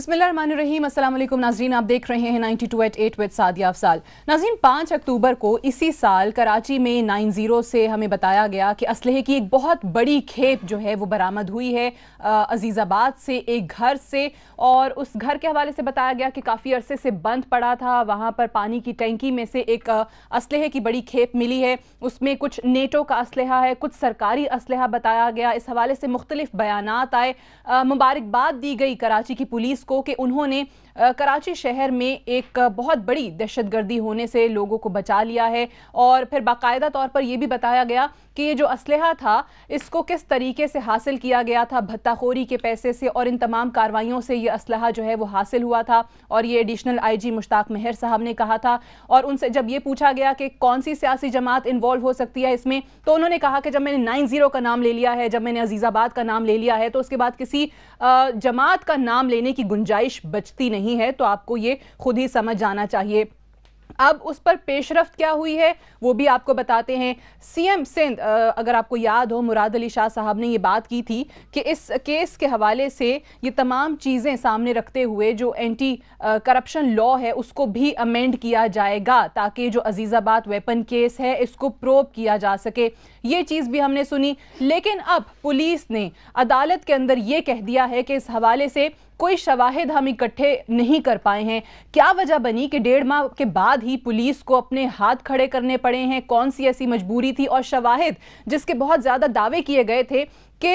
बिस्मिल्लाहिर्रहमानिर्रहीम। अस्सलाम वालेकुम नाज़रीन, आप देख रहे हैं 92@8 विद सादिया अफसाल। नाज़रीन, 5 अक्टूबर को इसी साल कराची में 90 से हमें बताया गया कि असलहे की एक बहुत बड़ी खेप जो है वो बरामद हुई है अजीज़ाबाद से, एक घर से। और उस घर के हवाले से बताया गया कि काफ़ी अरसे से बंद पड़ा था। वहाँ पर पानी की टैंकी में से एक असलहे की बड़ी खेप मिली है। उसमें कुछ नेटो का असलहा है, कुछ सरकारी असलहा बताया गया। इस हवाले से मुख्तलिफ बयानात आए। मुबारकबाद दी गई कराची की पुलिस को कि उन्होंने कराची शहर में एक बहुत बड़ी दहशतगर्दी होने से लोगों को बचा लिया है। और फिर बाकायदा तौर पर यह भी बताया गया कि ये जो असलहा था इसको किस तरीके से हासिल किया गया था, भत्ताखोरी के पैसे से, और इन तमाम कार्रवाइयों से ये असलहा जो है वो हासिल हुआ था। और ये एडिशनल IG मुश्ताक मेहर साहब ने कहा था। और उनसे जब ये पूछा गया कि कौन सी सियासी जमात इन्वॉल्व हो सकती है इसमें, तो उन्होंने कहा कि जब मैंने 90 का नाम ले लिया है, जब मैंने अजीज़ाबाद का नाम ले लिया है, तो उसके बाद किसी जमात का नाम लेने की गुंजाइश बचती नहीं है। तो आपको ये खुद ही समझ जाना चाहिए। अब उस पर पेशरफ्त क्या हुई है वो भी आपको बताते हैं। CM सिंध, अगर आपको याद हो, मुराद अली शाह साहब ने ये बात की थी कि इस केस के हवाले से ये तमाम चीज़ें सामने रखते हुए जो एंटी करप्शन लॉ है उसको भी अमेंड किया जाएगा, ताकि जो अजीज़ाबाद वेपन केस है इसको प्रोब किया जा सके। ये चीज़ भी हमने सुनी। लेकिन अब पुलिस ने अदालत के अंदर ये कह दिया है कि इस हवाले से कोई शवाहिद हम इकट्ठे नहीं कर पाए हैं। क्या वजह बनी कि 1.5 माह के बाद ही पुलिस को अपने हाथ खड़े करने पड़े हैं? कौन सी ऐसी मजबूरी थी? और शवाहिद जिसके बहुत ज़्यादा दावे किए गए थे कि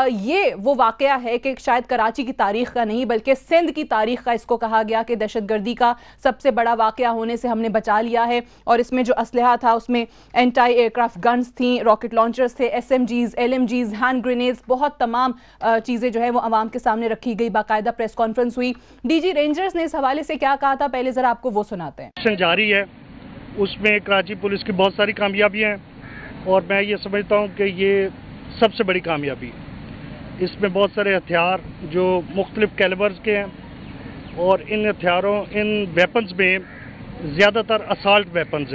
ये वो वाक़या है कि शायद कराची की तारीख़ का नहीं बल्कि सिंध की तारीख़ का इसको कहा गया कि दहशतगर्दी का सबसे बड़ा वाक़या होने से हमने बचा लिया है। और इसमें जो असलहा था उसमें एंटी एयरक्राफ्ट गन्स थी, रॉकेट लॉन्चर्स थे, SMGs, LMGs, हैंड ग्रेनेड्स, बहुत तमाम चीज़ें जो है वो आवाम के सामने रखी गई। बाकायदा प्रेस कॉन्फ्रेंस हुई। DG रेंजर्स ने इस हवाले से क्या कहा था, पहले ज़रा आपको वो सुनाते हैं। जारी है, उसमें कराची पुलिस की बहुत सारी कामयाबियाँ हैं और मैं ये समझता हूँ कि ये सबसे बड़ी कामयाबी है। इसमें बहुत सारे हथियार जो मुख्तलिफ कैलिबर्स के हैं और इन हथियारों, इन वेपन्स में ज़्यादातर असाल्ट वेपन्स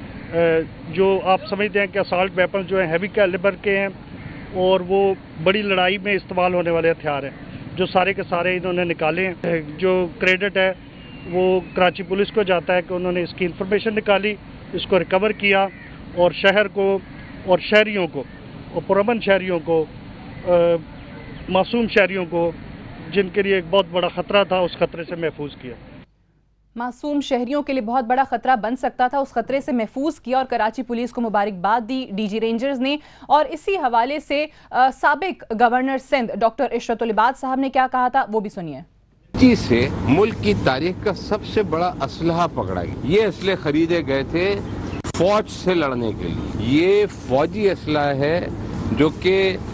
हैं। जो आप समझते हैं कि असाल्ट वेपन्स जो हैं हैवी कैलिबर के हैं और वो बड़ी लड़ाई में इस्तेमाल होने वाले हथियार हैं, जो सारे के सारे इन्होंने निकाले हैं। जो क्रेडिट है वो कराची पुलिस को जाता है कि उन्होंने इसकी इंफॉर्मेशन निकाली, इसको रिकवर किया और शहर को और शहरियों को और पुरअमन शहरियों को, मासूम शहरियों को जिनके लिए एक बहुत बड़ा ख़तरा था, उस ख़तरे से महफूज किया। मासूम शहरियों के लिए बहुत बड़ा खतरा बन सकता था, उस खतरे से महफूज किया और कराची पुलिस को मुबारकबाद दी DG रेंजर्स ने। और इसी हवाले से साबिक गवर्नर सिंध डॉक्टर इशरतुल इबाद साहब ने क्या कहा था वो भी सुनिए। जी से मुल्क की तारीख का सबसे बड़ा असलहा पकड़ा गया। ये असले खरीदे गए थे फौज से लड़ने के लिए। ये फौजी असलहा है जो कि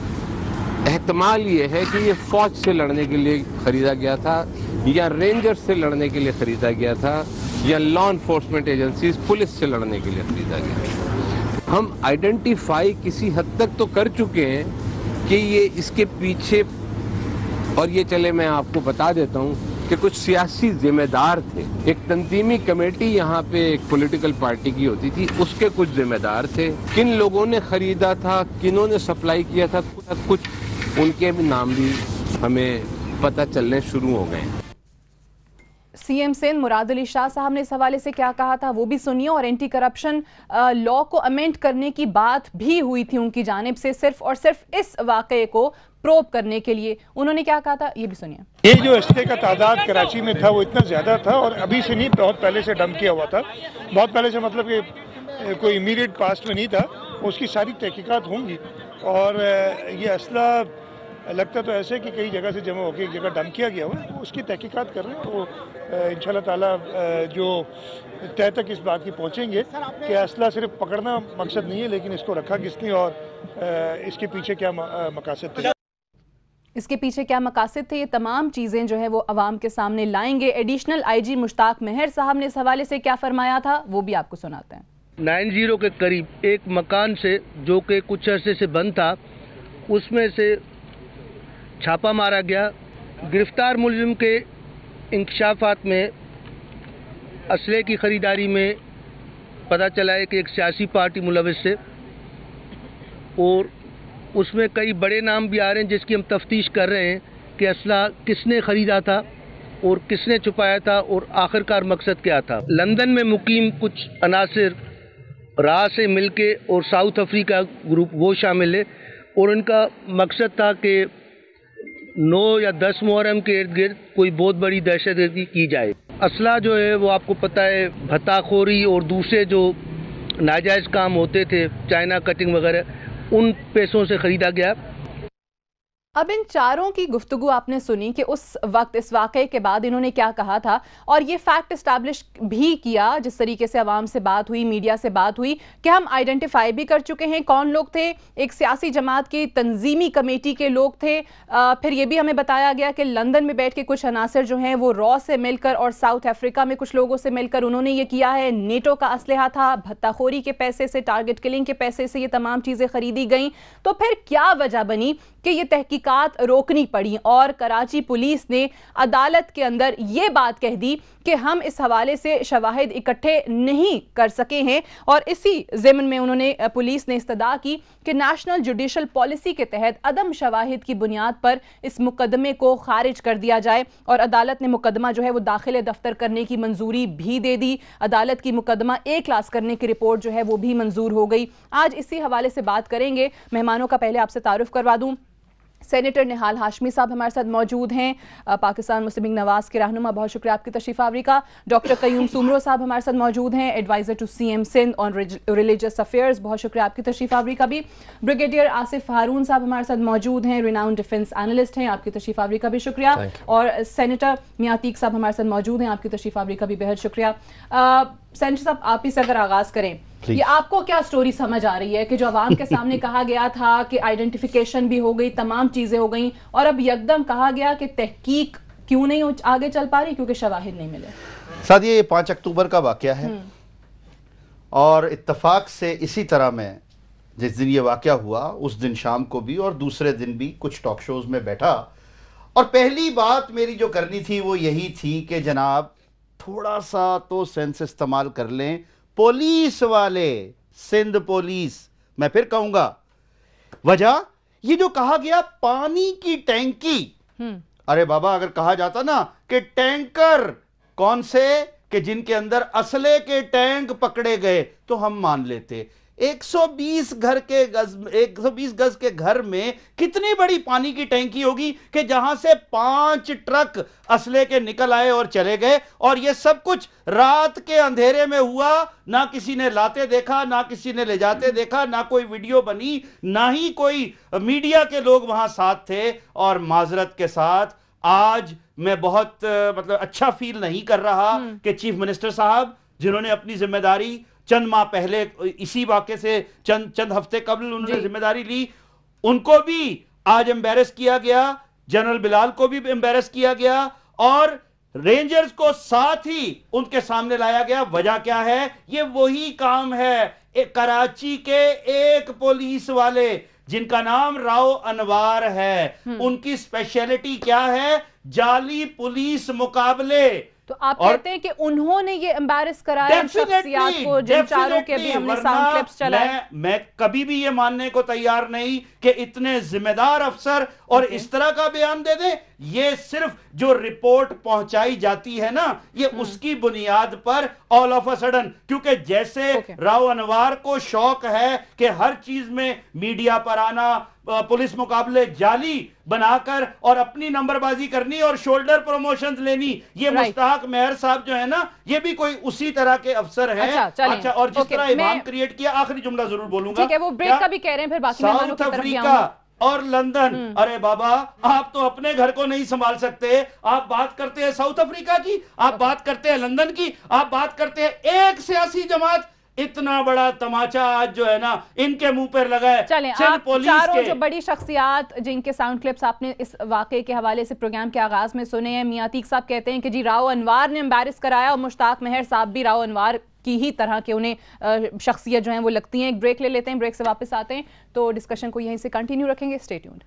एहतमाल ये है कि ये फौज से लड़ने के लिए खरीदा गया था या रेंजर से लड़ने के लिए खरीदा गया था या लॉ इन्फोर्समेंट एजेंसीज पुलिस से लड़ने के लिए खरीदा गया। हम आइडेंटिफाई किसी हद तक तो कर चुके हैं कि ये इसके पीछे, और ये चले मैं आपको बता देता हूँ कि कुछ सियासी जिम्मेदार थे। एक तंजीमी कमेटी यहाँ पे एक पॉलिटिकल पार्टी की होती थी, उसके कुछ जिम्मेदार थे। किन लोगों ने खरीदा था, किन्हों ने सप्लाई किया था, कुछ उनके भी नाम भी हमें पता चलने शुरू हो गए। CM सिंध मुराद अली शाह साहब ने इस हवाले से क्या कहा था वो भी सुनिए। और एंटी करप्शन लॉ को अमेंड करने की बात भी हुई थी उनकी जानिब से, सिर्फ और सिर्फ इस वाक़े को प्रोब करने के लिए। उन्होंने क्या कहा था ये भी सुनिए। ये जो असले का तादाद कराची में था वो इतना ज़्यादा था और अभी से नहीं, बहुत पहले से डंप किया हुआ था। बहुत पहले से मतलब कि कोई इमीडिएट पास्ट में नहीं था। उसकी सारी तहकीकात होंगी और ये असला लगता तो ऐसे कि कई जगह से जमा होकर एक जगह डंप किया गया हुआ है। उसकी तहकीकात कर रहे हैं। तो इंशाल्लाह ताला जो तय तक इस बात की पहुँचेंगे कि असला सिर्फ पकड़ना मकसद नहीं है, लेकिन इसको रखा किसने और इसके पीछे क्या मकासद थे। इसके पीछे क्या मकासद थे, ये तमाम चीज़ें जो है वो अवाम के सामने लाएंगे। एडिशनल IG मुश्ताक मेहर साहब ने इस हवाले से क्या फरमाया था वो भी आपको सुनाते हैं। 90 के करीब एक मकान से, जो कि कुछ अरसे से बंद था, उसमें से छापा मारा गया। गिरफ्तार मुलजिम के इंकशाफात में असले की ख़रीदारी में पता चला है कि एक सियासी पार्टी मुलविस है और उसमें कई बड़े नाम भी आ रहे हैं जिसकी हम तफ्तीश कर रहे हैं कि असला किसने ख़रीदा था और किसने छुपाया था और आखिरकार मकसद क्या था। लंदन में मुकीम कुछ अनासिर राह से मिलके और साउथ अफ्रीका ग्रुप वो शामिल है और उनका मकसद था कि 9 या 10 मुहर्रम के इर्द गिर्द कोई बहुत बड़ी दहशतगर्दी की जाए। असला जो है वो आपको पता है भत्ताखोरी और दूसरे जो नाजायज़ काम होते थे, चाइना कटिंग वगैरह, उन पैसों से ख़रीदा गया। अब इन चारों की गुफ्तगू आपने सुनी कि उस वक्त इस वाक़े के बाद इन्होंने क्या कहा था और ये फैक्ट इस्टेब्लिश भी किया जिस तरीके से अवाम से बात हुई, मीडिया से बात हुई कि हम आइडेंटिफाई भी कर चुके हैं कौन लोग थे। एक सियासी जमात की तंजीमी कमेटी के लोग थे। फिर ये भी हमें बताया गया कि लंदन में बैठ के कुछ अनासर जो हैं वो रॉ से मिलकर और साउथ अफ्रीका में कुछ लोगों से मिलकर उन्होंने ये किया है। नेटो का असलहा था, भत्ताखोरी के पैसे से, टारगेट किलिंग के पैसे से ये तमाम चीज़ें खरीदी गई। तो फिर क्या वजह बनी कि ये तहकीकात रोकनी पड़ी और कराची पुलिस ने अदालत के अंदर ये बात कह दी कि हम इस हवाले से शवाहिद इकट्ठे नहीं कर सके हैं। और इसी ज़िम्न में उन्होंने पुलिस ने इस्तदा की कि नेशनल जुडिशल पॉलिसी के तहत अदम शवाहिद की बुनियाद पर इस मुकदमे को खारिज कर दिया जाए और अदालत ने मुकदमा जो है वो दाखिले दफ्तर करने की मंजूरी भी दे दी। अदालत की मुकदमा ए क्लास करने की रिपोर्ट जो है वो भी मंजूर हो गई। आज इसी हवाले से बात करेंगे। मेहमानों का पहले आपसे तारुफ करवा दूं। सेनेटर निहाल हाशमी साहब हमारे साथ मौजूद हैं, पाकिस्तान मुस्लिम लीग नवाज के रहनुमा, बहुत शुक्रिया आपकी तशरीफ आवरी का। डॉक्टर कयूम सुमरो साहब हमारे साथ मौजूद हैं, adviser to CM Sindh on religious affairs, बहुत शुक्रिया आपकी तशरीफ आवरी का भी। ब्रिगेडियर आसिफ हारून साहब हमारे साथ मौजूद हैं, रिनाउंड डिफेंस एनालिस्ट हैं, आपकी तशरीफ आवरी का भी शुक्रिया। और सेनेटर मियां अतीक साहब हमारे साथ मौजूद हैं, आपकी तशरीफ आवरी का भी बेहद शुक्रिया। सेनेटर साहब, आप ही से अगर आगाज़ करें, ये आपको क्या स्टोरी समझ आ रही है कि जो अवाम के सामने कहा गया था कि आइडेंटिफिकेशन भी हो गई, तमाम चीज़ें हो गई और अब यकदम कहा गया कि तहकीक क्यों नहीं आगे चल पा रही क्योंकि शवाहिद नहीं मिले। साथ ये 5 अक्टूबर का वाक़या है और इत्तफाक से इसी तरह में जिस दिन ये वाक़या हुआ उस दिन शाम को भी और दूसरे दिन भी कुछ टॉक शोज़ में बैठा और पहली बात मेरी जो करनी थी वो यही थी कि जनाब थोड़ा सा तो सेंस इस्तेमाल कर लें। पुलिस वाले, सिंध पुलिस, मैं फिर कहूंगा, वजह ये जो कहा गया पानी की टैंकी, अरे बाबा अगर कहा जाता ना कि टैंकर कौन से कि जिनके अंदर असले के टैंक पकड़े गए तो हम मान लेते। 120 गज के घर में कितनी बड़ी पानी की टैंकी होगी कि जहां से 5 ट्रक असले के निकल आए और चले गए और ये सब कुछ रात के अंधेरे में हुआ। ना किसी ने लाते देखा, ना किसी ने ले जाते देखा, ना कोई वीडियो बनी, ना ही कोई मीडिया के लोग वहां साथ थे। और माजरत के साथ आज मैं बहुत मतलब अच्छा फील नहीं कर रहा कि चीफ मिनिस्टर साहब जिन्होंने अपनी जिम्मेदारी चंद माह पहले इसी वाक़े से चंद हफ्ते कबल उन्होंने जिम्मेदारी ली, उनको भी आज एम्बैरस किया गया, जनरल बिलाल को भी एम्बैरस किया गया और रेंजर्स को साथ ही उनके सामने लाया गया। वजह क्या है? ये वही काम है कराची के एक पुलिस वाले जिनका नाम राव अनवार है, उनकी स्पेशलिटी क्या है? जाली पुलिस मुकाबले। तो आप कहते हैं कि उन्होंने ये एम्बैरस कराया शख्सियत को, जिन चारों के भी हमने साउंड क्लिप्स चलाए। मैं कभी भी ये मानने को तैयार नहीं कि इतने जिम्मेदार अफसर और इस तरह का बयान दे दें। ये सिर्फ जो रिपोर्ट पहुंचाई जाती है ना, ये उसकी बुनियाद पर ऑल ऑफ अ सडन, क्योंकि जैसे राव अनवार को शौक है कि हर चीज में मीडिया पर आना, पुलिस मुकाबले जाली बनाकर और अपनी नंबरबाजी करनी और शोल्डर प्रमोशंस लेनी, ये मुश्ताक मेहर साहब जो है ना, ये भी कोई उसी तरह के अफसर हैं। अच्छा, और जिस तरह इमाम क्रिएट किया, आखिरी जुमला जरूर बोलूंगा, ठीक है, वो ब्रेक का भी कह रहे हैं, फिर बाकी साउथ अफ्रीका और लंदन, अरे बाबा आप तो अपने घर को नहीं संभाल सकते। आप बात करते हैं साउथ अफ्रीका की, आप बात करते हैं लंदन की, आप बात करते हैं एक सियासी जमात। इतना बड़ा तमाचा आज जो है ना इनके मुंह पर लगा है। चलें, आप चारों जो बड़ी शख्सियात जिनके साउंड क्लिप्स आपने इस वाक़े के हवाले से प्रोग्राम के आगाज में सुने हैं, मियां अतीक साहब कहते हैं कि जी राव अनवार ने एम्बैरस कराया और मुश्ताक मेहर साहब भी राव अनवार की ही तरह के उन्हें शख्सियत जो हैं वो लगती हैं। एक ब्रेक ले लेते हैं, ब्रेक से वापस आते हैं तो डिस्कशन को यहीं से कंटिन्यू रखेंगे। Stay tuned.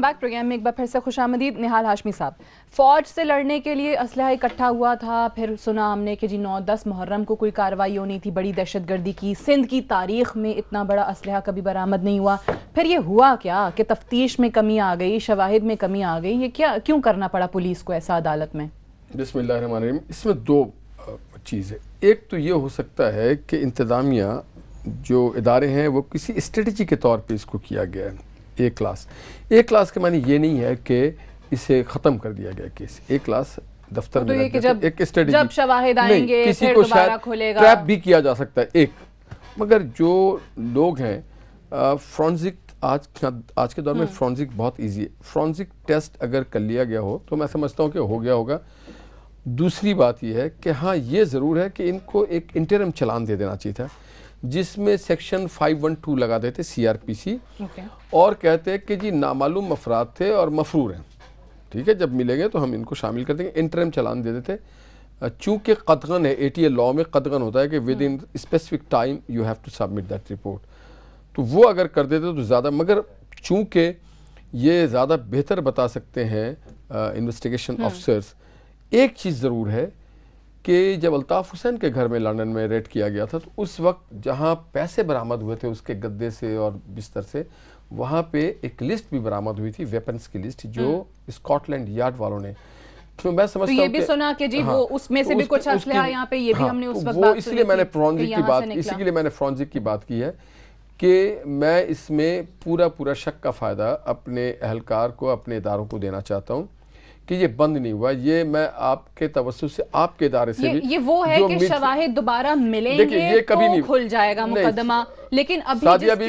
बैक। प्रोग्राम में एक बार फिर से खुशामदीद। निहाल हाशमी साहब, फौज से लड़ने के लिए असलहा इकट्ठा हुआ था, फिर सुना हमने कि जी 9-10 मुहर्रम को कोई कार्रवाई होनी थी, बड़ी दहशतगर्दी की, सिंध की तारीख में इतना बड़ा असलहा कभी बरामद नहीं हुआ। फिर ये हुआ क्या कि तफ्तीश में कमी आ गई, शवाहिद में कमी आ गई, ये क्या क्यों करना पड़ा पुलिस को ऐसा अदालत में? बिस्मिल्लाहिर्रहमानिर्रहीम। इसमें दो चीज़ है। एक तो ये हो सकता है कि इंतज़ामिया जो इदारे हैं वो किसी स्ट्रेटजी के तौर पे इसको किया गया है। एक क्लास के मानी ये नहीं है कि इसे ख़त्म कर दिया गया केस। एक क्लास दफ्तर में एक स्ट्रेटजी, जब शवाहिद आएंगे किसी को शायद ट्रैप भी किया जा सकता है एक। मगर जो लोग हैं फ्रॉन्जिक, आज के दौर में फ्रॉन्जिक बहुत ईजी है। फ्रॉन्जिक टेस्ट अगर कर लिया गया हो तो मैं समझता हूँ कि हो गया होगा। दूसरी बात यह है कि हाँ, ये ज़रूर है कि इनको एक इंटरम चलान दे देना चाहिए था, जिसमें सेक्शन 512 लगा देते CRPC और कहते कि जी नामालूम अफराद थे और मफरूर हैं, ठीक है, जब मिलेंगे तो हम इनको शामिल कर देंगे। इंटरम चलान दे देते। चूँकि कदगन है, ATL लॉ में कदगन होता है कि within specific time you have to submit that report, तो वो अगर कर देते तो ज़्यादा। मगर चूँकि ये ज़्यादा बेहतर बता सकते हैं इन्वेस्टिगेशन ऑफिसर्स, एक चीज़ ज़रूर है कि जब अल्ताफ़ हुसैन के घर में लंदन में रेड किया गया था तो उस वक्त जहाँ पैसे बरामद हुए थे उसके गद्दे से और बिस्तर से, वहाँ पे एक लिस्ट भी बरामद हुई थी, वेपन्स की लिस्ट, जो स्कॉटलैंड यार्ड वालों ने। तो मैं समझता हूँ ये भी सुना कि जी वो उसमें से भी कुछ असलहा यहाँ पे, ये भी हमने उस वक्त बात, इसलिए मैंने फ्रॉन्जिक की बात, इसीलिए मैंने फ्रॉन्जिक की बात की है कि मैं इसमें पूरा शक का फ़ायदा अपने अहलकार को, अपने इदारों को देना चाहता हूँ कि ये बंद नहीं हुआ। ये मैं आपके तवज्जुह से, आपके इदारे से भी, ये वो है कि शवाहिद दोबारा मिलेंगे ये कभी नहीं खुल जाएगा मुकदमा, लेकिन अभी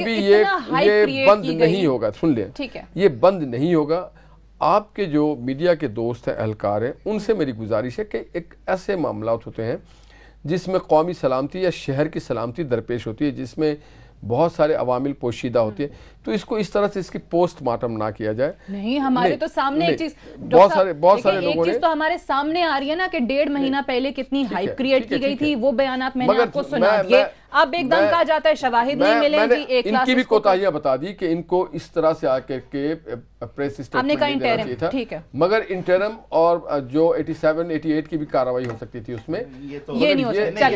ये बंद नहीं होगा। सुन लें, ठीक है, ये बंद नहीं होगा। आपके जो मीडिया के दोस्त हैं, अहलकार हैं, उनसे मेरी गुजारिश है कि एक ऐसे मामला होते हैं जिसमें कौमी सलामती या शहर की सलामती दरपेश होती है, जिसमें बहुत सारे अवामिल पोशीदा होती है, तो इसको इस तरह से इसकी पोस्टमार्टम ना किया जाए। नहीं, हमारे तो सामने एक चीज, बहुत सारे लोगों ने तो हमारे सामने आ रही है ना कि 1.5 महीना पहले कितनी हाइप क्रिएट की गई थी, वो बयानात मैंने आपको सुना दिए। अब एकदम कहा जाता है शवाहिद नहीं मिलेंगी, एक इनकी भी कोताहियां बता दी कि इनको इस तरह से आकर के प्रेस स्टेटमेंट देना चाहिए था, ठीक है, मगर इंटरम और जो 87, 88 की भी कार्रवाई हो सकती थी उसमें, ये नहीं हो सकता।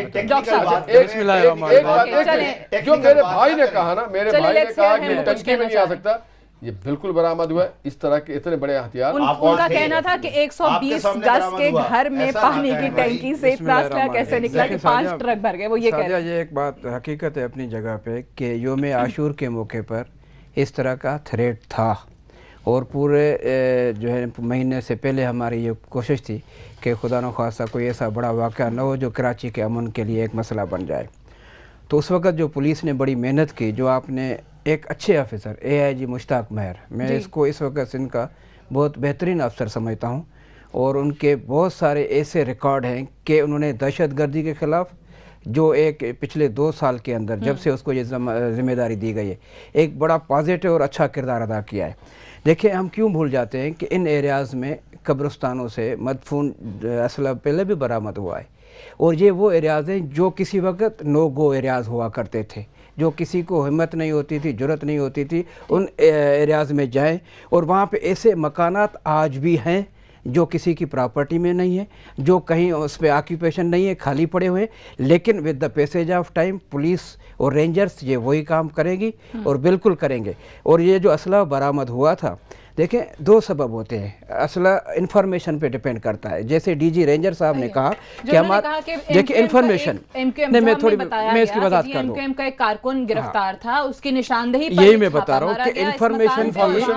जो मेरे भाई ने कहा ना, मेरे भाई ने कहा कि टंकी में नहीं आ सकता, ये बिल्कुल बरामद हुआ है। इस तरह के इतने बड़े हथियार, उनका कहना था कि 120 गज के घर में पानी की टंकी से इतना असला कैसे निकला कि 5 ट्रक भर गए, वो ये कह रहे हैं। ये एक बात हकीकत है अपनी जगह पे कि योम आशूर के मौके पर इस तरह का थ्रेट था और पूरे जो है महीने से पहले हमारी ये कोशिश थी कि खुदा न खास्ता कोई ऐसा बड़ा वाक़या न हो जो कराची के अमन के लिए एक मसला बन जाए। तो उस वक़्त जो पुलिस ने बड़ी मेहनत की, जो आपने एक अच्छे ऑफिसर AIG मुश्ताक महर, मैं इसको इस वक्त सिंध का बहुत बेहतरीन अफसर समझता हूँ, और उनके बहुत सारे ऐसे रिकॉर्ड हैं कि उन्होंने दहशतगर्दी के ख़िलाफ़ जो एक पिछले 2 साल के अंदर जब से उसको ये जिम्मेदारी दी गई है, एक बड़ा पॉजिटिव और अच्छा किरदार अदा किया है। देखिए, हम क्यों भूल जाते हैं कि इन एरियाज़ में कब्रिस्तानों से मदफून असला पहले भी बरामद हुआ है, और ये वो एरियाज़ हैं जो किसी वक्त नो गो एरियाज़ हुआ करते थे, जो किसी को हिम्मत नहीं होती थी, जुर्रत नहीं होती थी उन एरियाज़ में जाएं, और वहाँ पे ऐसे मकानात आज भी हैं जो किसी की प्रॉपर्टी में नहीं है, जो कहीं उस पर ऑक्यूपेशन नहीं है, खाली पड़े हुए, लेकिन with the passage of time police और रेंजर्स ये वही काम करेंगी और बिल्कुल करेंगे। और ये जो असला बरामद हुआ था, देखें, 2 सबब होते हैं। असला इंफॉर्मेशन पे डिपेंड करता है, जैसे DG रेंजर साहब ने कहा कि हमारा, देखिए, इंफॉर्मेशन नहीं, मैं इसकी वजाहत कर दूं, MQM का एक कारकुन गिरफ्तार था, उसकी निशानदेही, यही मैं बता रहा हूँ कि इंफॉर्मेशन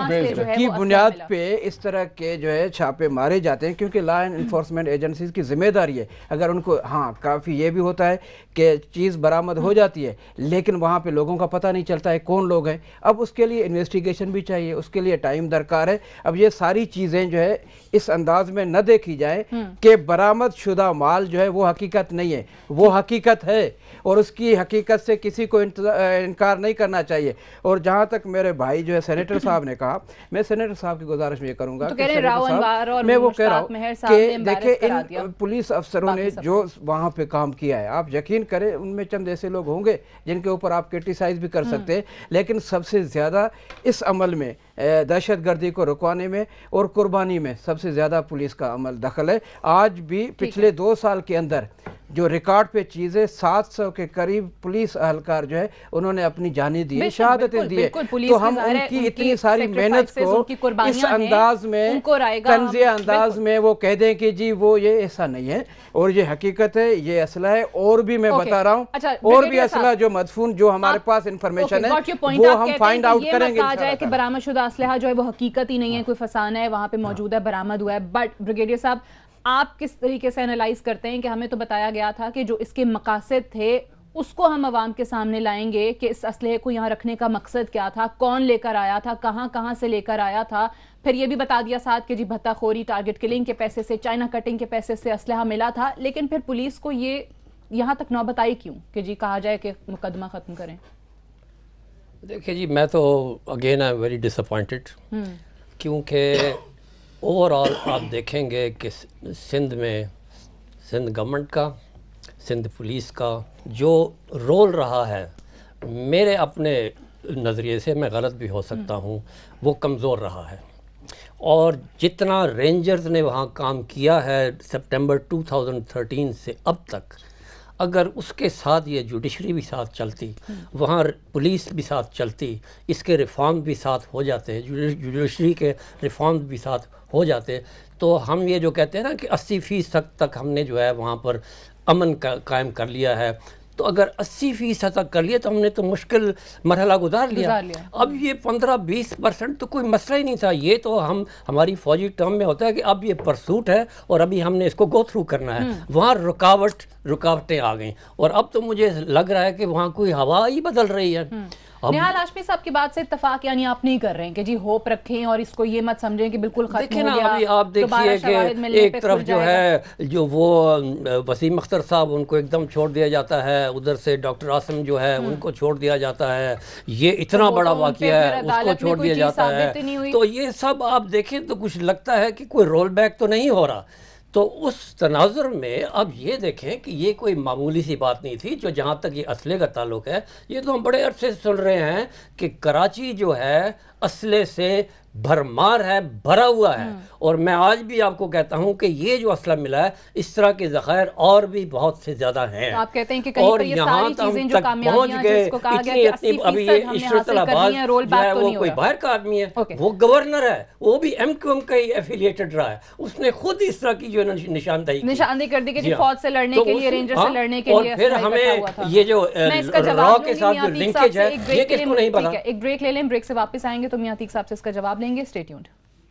की बुनियाद पे इस तरह के जो है छापे मारे जाते हैं, क्योंकि लॉ एंड इन्फोर्समेंट एजेंसीज की जिम्मेदारी है। अगर उनको, हाँ, काफ़ी ये भी होता है कि चीज़ बरामद हो जाती है लेकिन वहाँ पे लोगों का पता नहीं चलता है कौन लोग हैं। अब उसके लिए इन्वेस्टिगेशन भी चाहिए, उसके लिए टाइम दरकार है। अब ये सारी चीज़ें जो है इस अंदाज में न देखी जाए कि बरामद शुदा माल जो है वो हकीकत नहीं है, वो हकीकत है, और उसकी हकीकत से किसी को इनकार नहीं करना चाहिए। और जहाँ तक मेरे भाई जो है सेनेटर साहब ने कहा, मैं सेनेटर साहब की गुजारिश में ये करूँगा, मैं वो कह रहा हूँ कि देखिए, इन पुलिस अफसरों ने जो वहाँ पे काम किया है, आप यकीन करें उनमें चंद ऐसे लोग होंगे जिनके ऊपर आप क्रिटिसाइज भी कर सकते हैं, लेकिन सबसे ज़्यादा इस अमल में दहशतगर्दी को रुकवाने में और कुर्बानी में सबसे ज़्यादा पुलिस का अमल दखल है। आज भी पिछले 2 साल के अंदर जो रिकॉर्ड पे चीज़ें 700 के करीब पुलिस अहलकार जो है उन्होंने अपनी जानें दी, शहादतें दी है। तो हम उनकी इतनी सारी मेहनत को इस अंदाज में, तंज़िया अंदाज में वो कह दें कि जी वो ये ऐसा नहीं है और ये हकीकत है, ये असला है। और भी मैं बता रहा हूँ और भी असला जो मदफून जो हमारे पास इंफॉर्मेशन है वो हम फाइंड आउट करेंगे। कहा जाए कि बरामदशुदा असलहा जो है वो हकीकत ही नहीं है, कोई फसाना है वहाँ पे मौजूद है, बरामद हुआ है। बट ब्रिगेडियर साहब, आप किस तरीके से एनालाइज करते हैं कि हमें तो बताया गया था कि जो इसके मकासद थे उसको हम आवाम के सामने लाएंगे कि इस असलहे को यहाँ रखने का मकसद क्या था, कौन लेकर आया था, कहाँ कहाँ से लेकर आया था। फिर ये भी बता दिया साथ कि जी भत्ताखोरी, टारगेट किलिंग के पैसे से, चाइना कटिंग के पैसे से असलहा मिला था। लेकिन फिर पुलिस को ये यहाँ तक नौबत आई क्यों कि जी कहा जाए कि मुकदमा ख़त्म करें? देखिए जी, मैं तो again I am very disappointed, क्योंकि ओवरऑल आप देखेंगे कि सिंध में सिंध गवर्नमेंट का, सिंध पुलिस का जो रोल रहा है, मेरे अपने नज़रिए से, मैं गलत भी हो सकता हूँ, वो कमज़ोर रहा है। और जितना रेंजर्स ने वहाँ काम किया है सितंबर 2013 से अब तक, अगर उसके साथ ये जुडिशरी भी साथ चलती, वहाँ पुलिस भी साथ चलती, इसके रिफॉर्म भी साथ हो जाते, जुडिशरी के रिफॉर्म भी साथ हो जाते, तो हम ये जो कहते हैं ना कि 80% तक हमने जो है वहाँ पर अमन कायम कर लिया है। तो अगर 80% तक कर लिया तो हमने तो मुश्किल मरहला गुजार लिया। अब ये 15-20% तो कोई मसला ही नहीं था। ये तो हमारी फौजी टर्म में होता है कि अब ये परसूट है और अभी हमने इसको गो थ्रू करना है। वहाँ रुकावटें आ गई और अब तो मुझे लग रहा है कि वहाँ कोई हवा ही बदल रही है। निहाल हाशमी साहब की बात से इत्तफाक यानी आप नहीं कर रहे हैं कि जी होप रखें और इसको ये मत समझें कि बिल्कुल खत्म हो गया। अभी आप देखिए कि एक तरफ जो है जो वो वसीम अख्तर साहब, उनको एकदम छोड़ दिया जाता है, उधर से डॉक्टर आसिम जो है उनको छोड़ दिया जाता है, ये इतना बड़ा वाकया है, उसको छोड़ दिया जाता है। तो ये सब आप देखें तो कुछ लगता है कि कोई रोल बैक तो नहीं हो रहा। तो उस तनाजुर में अब ये देखें कि ये कोई मामूली सी बात नहीं थी। जो जहाँ तक ये असले का ताल्लुक है, ये तो हम बड़े अरसे से सुन रहे हैं कि कराची जो है असले से भरमार है, भरा हुआ है। और मैं आज भी आपको कहता हूं कि ये जो असला मिला है, इस तरह के ज़खायर और भी बहुत से ज़्यादा हैं। तो आप कहते हैं कि कहीं पर ये सारी चीज़ें जो कामयाबियां जिसको कहा गया कि 80% अभी ये इशरतलाबाद जो है वो कोई बाहर का आदमी है, वो गवर्नर है, वो भी MQM का ही एफिलिएटेड रहा है। उसने खुद इस तरह की जो निशानदेही कर दी कि जी फौज से लड़ने के लिए, रेंजर से लड़ने के लिए। और फिर हमें ये जो रॉ के साथ जो लिंकेज है, ये किसको नहीं पता। एक ब्रेक ले लें, ब्रेक से वापस आएंगे तो मियां अतीक साहब से इसका जवाब लेंगे। Stay tuned.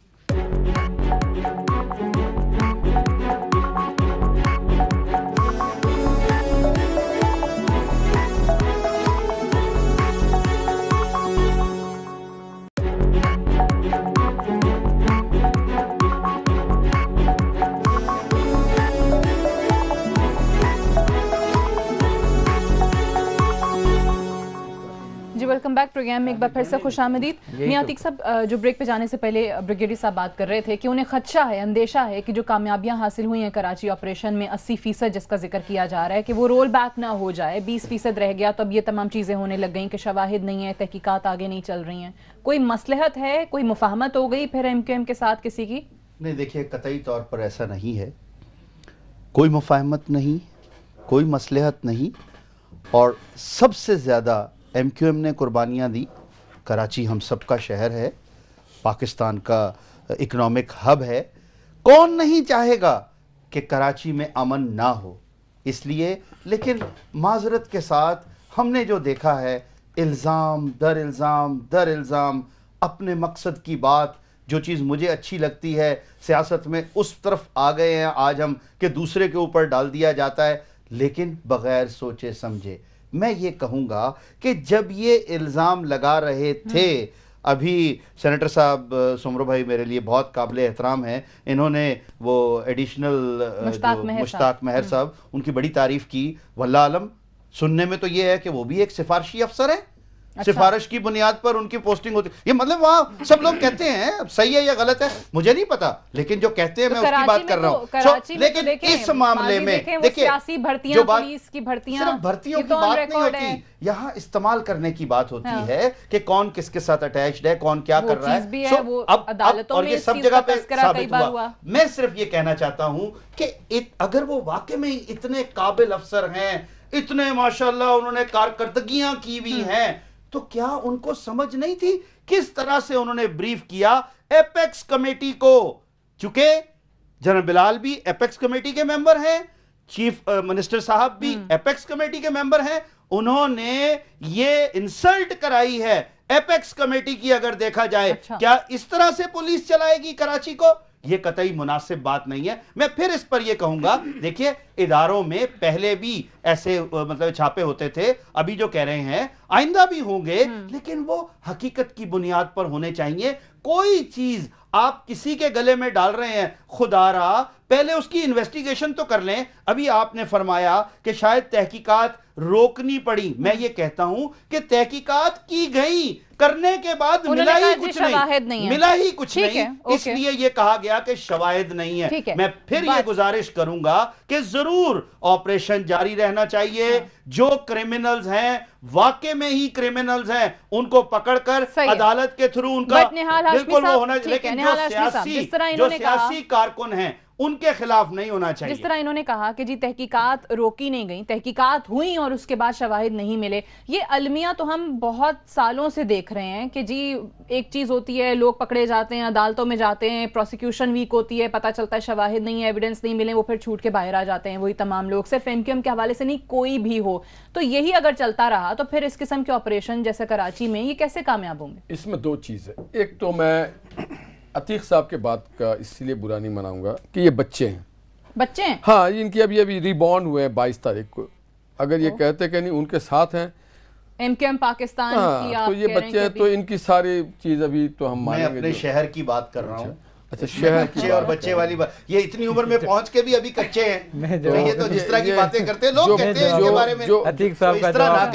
Welcome back program में एक बार फिर से खुशामदीद। मियां अतीक साहब, जो ब्रेक पे जाने से पहले ब्रिगेडियर साहब बात कर रहे थे कि उन्हें खदशा है, अंदेशा है कि जो कामयाबियां हासिल हुई हैं कराची ऑपरेशन में 80% जिसका जिक्र किया जा रहा है कि वो रोल बैक ना हो जाए, 20% रह गया तो अब ये तमाम चीज़ें होने लग गई कि शवाहिद नहीं है, तहकीकात आगे नहीं चल रही हैं। कोई मसलहत है, कोई मुफाहमत हो गई फिर MQM के साथ किसी की? नहीं, देखिए कतई तौर पर ऐसा नहीं है, कोई मुफाहमत नहीं, कोई मसलहत नहीं। और सबसे ज़्यादा MQM ने कुर्बानियाँ दी। कराची हम सब का शहर है, पाकिस्तान का इकोनॉमिक हब है। कौन नहीं चाहेगा कि कराची में अमन ना हो, इसलिए। लेकिन माजरत के साथ हमने जो देखा है, इल्ज़ाम दर इल्ज़ाम दर इल्ज़ाम, अपने मकसद की बात, जो चीज़ मुझे अच्छी लगती है सियासत में, उस तरफ आ गए हैं आज हम कि दूसरे के ऊपर डाल दिया जाता है, लेकिन बग़ैर सोचे समझे। मैं ये कहूँगा कि जब ये इल्ज़ाम लगा रहे थे, अभी सेनेटर साहब सुमरो भाई मेरे लिए बहुत काबिल एहतराम हैं, इन्होंने वो एडिशनल मुश्ताक महर साहब, उनकी बड़ी तारीफ़ की। वल्लाह आलम, सुनने में तो ये है कि वो भी एक सिफारशी अफसर है, सिफारिश की बुनियाद पर उनकी पोस्टिंग होती। ये मतलब वहां सब लोग कहते हैं, सही है या गलत है मुझे नहीं पता, लेकिन जो कहते हैं मैं उसकी बात कर रहा हूं। लेकिन इस मामले में देखिए जो पुलिस की भर्तियां, सिर्फ भर्तियों की बात नहीं होती, यहाँ इस्तेमाल करने की बात होती है कि कौन किसके साथ अटैच्ड है, कौन क्या कर रहा है। अब और ये सब जगह पे साबित हुआ। मैं सिर्फ ये कहना चाहता हूं कि अगर वो वाकई में इतने काबिल अफसर हैं, इतने माशाल्लाह उन्होंने कारकर्दगियां की हुई हैं, तो क्या उनको समझ नहीं थी किस तरह से उन्होंने ब्रीफ किया एपेक्स कमेटी को? चूंकि जनरल बिलाल भी एपेक्स कमेटी के मेंबर हैं, चीफ मिनिस्टर साहब भी एपेक्स कमेटी के मेंबर हैं, उन्होंने ये इंसल्ट कराई है एपेक्स कमेटी की। अगर देखा जाए क्या इस तरह से पुलिस चलाएगी कराची को? ये कतई मुनासिब बात नहीं है। मैं फिर इस पर यह कहूंगा, देखिए इदारों में पहले भी ऐसे मतलब छापे होते थे, अभी जो कह रहे हैं आइंदा भी होंगे, लेकिन वो हकीकत की बुनियाद पर होने चाहिए। कोई चीज आप किसी के गले में डाल रहे हैं, खुदारा पहले उसकी इन्वेस्टिगेशन तो कर लें। अभी आपने फरमाया कि शायद तहकीकात रोकनी पड़ी, मैं ये कहता हूं कि तहकीकात की गई, करने के बाद मिला ही कुछ नहीं, मिला ही कुछ नहीं, इसलिए ये कहा गया कि शवाहिद नहीं है। मैं फिर ये गुजारिश करूंगा कि जरूर ऑपरेशन जारी रहना चाहिए। जो क्रिमिनल्स हैं, वाकई में ही क्रिमिनल्स हैं, उनको पकड़कर अदालत के थ्रू उनका बिल्कुल वो होना, लेकिन जो सियासी कारकुन हैं उनके खिलाफ नहीं होना चाहिए। जिस तरह इन्होंने कहा कि जी तहकीकात रोकी नहीं गई, तहकीकात हुई और उसके बाद शवाहिद नहीं मिले, ये अलमिया तो हम बहुत सालों से देख रहे हैं कि जी एक चीज होती है, लोग पकड़े जाते हैं, अदालतों में जाते हैं, प्रोसिक्यूशन वीक होती है, पता चलता है शवाहिद नहीं है, एविडेंस नहीं मिले, वो फिर छूट के बाहर आ जाते हैं। वही तमाम लोग, सिर्फ एमक्यूएम के हवाले से नहीं, कोई भी हो, तो यही अगर चलता रहा तो फिर इस किस्म के ऑपरेशन जैसे कराची में ये कैसे कामयाब होंगे? इसमें दो चीज़ है। एक तो मैं अतीक साहब के बात का इसलिए बुरा नहीं मनाऊंगा कि ये बच्चे हैं, बच्चे हैं, हाँ, इनकी अभी रिबॉर्न हुए हैं 22 तारीख को। अगर ये कहते कि नहीं उनके साथ हैं एमक्यूएम पाकिस्तान की, तो ये बच्चे हैं, तो इनकी सारी चीज अभी तो हम मैं अपने शहर की बात कर रहा हूँ। अच्छा, शहर की और बच्चे वाली बात, ये इतनी उम्र में पहुंच के भी अभी कच्चे हैं। ये तो जिस तरह की बातें करते हैं लोग, कहते हैं इसके बारे में अतीक साहब का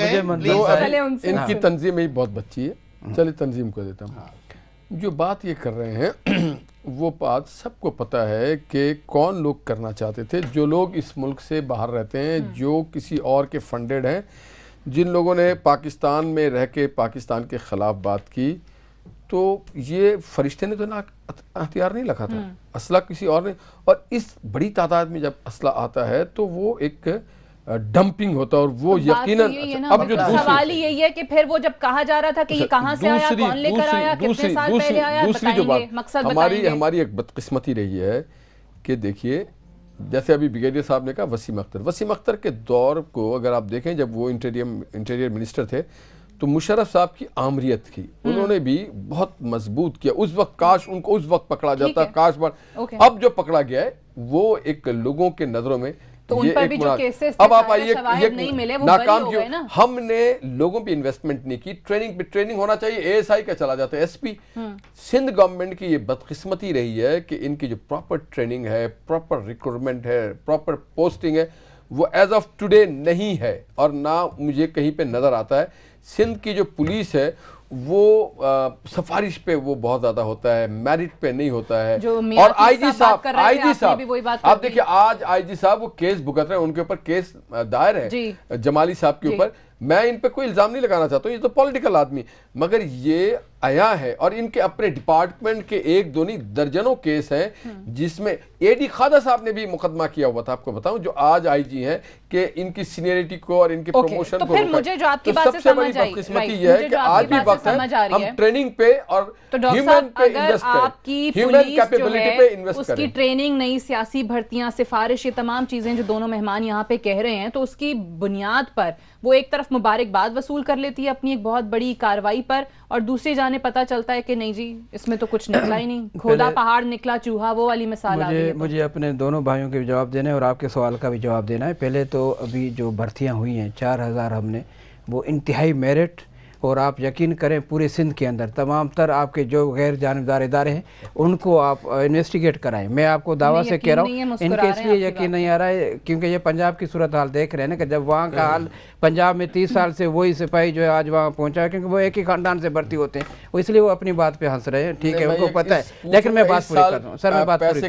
जवाब, इनकी तंजीम ही बहुत बच्ची है। चलिए तंजीम को देता हूँ। जो बात ये कर रहे हैं वो बात सबको पता है कि कौन लोग करना चाहते थे। जो लोग इस मुल्क से बाहर रहते हैं, जो किसी और के फंडेड हैं, जिन लोगों ने पाकिस्तान में रह के पाकिस्तान के ख़िलाफ़ बात की, तो ये फरिश्ते ने तो ना हथियार नहीं रखा था, असला किसी और ने। और इस बड़ी तादाद में जब असला आता है तो वो एक डंपिंग होता है, और वो यकीनन अब जो सवाल ही यही है कि फिर वो जब कहा जा रहा था कि ये कहां से आया, कौन लेकर आया, कितने साल पहले आया, दूसरी जो बात हमारी एक बदकिस्मती रही है कि देखिए, जैसे अभी ब्रिगेडियर साहब ने कहा वसीम अख्तर के दौर को अगर आप देखें, जब वो इंटीरियर मिनिस्टर थे, तो मुशर्रफ साहब की आमरीत थी, उन्होंने भी बहुत मजबूत किया। उस वक्त काश उनको उस वक्त पकड़ा जाता, काश अब जो पकड़ा गया है वो एक लोगों के नजरों में तो उन पर भी जो केसेस अब आप आइए, नहीं मिले, वो नाकाम क्यों? हमने लोगों पे इन्वेस्टमेंट नहीं की, ट्रेनिंग पे ट्रेनिंग होना चाहिए। एएसआई का चला जाता है एसपी। सिंध गवर्नमेंट की ये बदकिस्मती रही है कि इनकी जो प्रॉपर ट्रेनिंग है, प्रॉपर रिक्रूटमेंट है, प्रॉपर पोस्टिंग है, वो एज ऑफ टुडे नहीं है, और ना मुझे कहीं पे नजर आता है। सिंध की जो पुलिस है वो सिफारिश पे वो बहुत ज्यादा होता है, मेरिट पे नहीं होता है। और आईजी साहब आप देखिए, आज आईजी साहब वो केस भुगत रहे हैं, उनके ऊपर केस दायर है जमाली साहब के ऊपर। मैं इन पे कोई इल्जाम नहीं लगाना चाहता हूँ, ये तो पॉलिटिकल आदमी, मगर ये आया है और इनके अपने डिपार्टमेंट के एक दो नहीं दर्जनों केस हैं जिसमें एडी खादा साहब ने भी मुकदमा किया हुआ था। आपको बताऊं, जो आज आईजी हैं, कि इनकी सीनियरिटी को और इनके प्रमोशन को, फिर मुझे जो आपकी बात से सबसे बड़ी किस्मती यह है कि आज भी वक्त है हम ट्रेनिंग पे और ह्यूमन पे इन्वेस्ट करें, आपकी ह्यूमन कैपेबिलिटी पे इन्वेस्ट करें। उसकी ट्रेनिंग, नई सियासी भर्तियां, सिफारिश, ये तमाम चीजें जो दोनों मेहमान यहाँ पे कह रहे हैं, तो उसकी बुनियाद पर वो एक तरफ मुबारकबाद वसूल कर लेती है अपनी एक बहुत बड़ी कार्रवाई पर, और दूसरी जाने पता चलता है कि नहीं जी इसमें तो कुछ निकला ही नहीं, खोदा पहाड़ निकला चूहा, वो वाली मिसाल आ गई है। मुझे अपने दोनों भाइयों के जवाब देना है और आपके सवाल का भी जवाब देना है। पहले तो अभी जो भर्तियां हुई हैं 4000 हमने, वो इंतहाई मेरिट और आप यकीन करें पूरे सिंध के अंदर तमाम तर आपके जो गैर जानिबदार इदारे हैं उनको आप इन्वेस्टिगेट कराएं। मैं आपको दावा से कह रहा हूँ, इनके इसलिए यकीन नहीं आ रहा है क्योंकि ये पंजाब की सूरत हाल देख रहे हैं ना कि जब वहाँ का हाल पंजाब में 30 साल से वही सिपाही जो है आज वहाँ पहुँचा है, क्योंकि वो एक ही खानदान से भर्ती होते हैं, वो इसलिए वो अपनी बात पे हंस रहे हैं। ठीक है, उनको पता है, लेकिन मैं बात पूरी कर दूँ सर, मैं बात पूरी